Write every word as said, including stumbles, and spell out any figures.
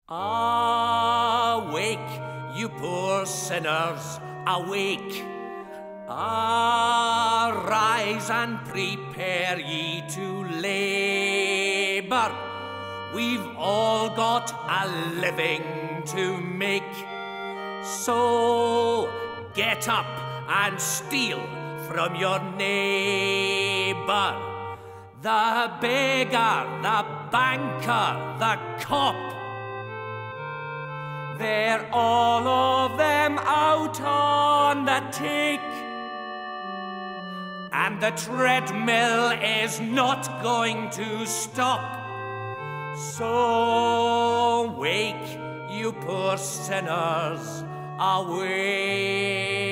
Awake, you poor sinners, awake. Arise and prepare ye to labour. We've all got a living to make. So get up and steal from your neighbour. The beggar, the banker, the cop, they're all of them out on the take. And the treadmill is not going to stop. So wake, you poor sinners, awake.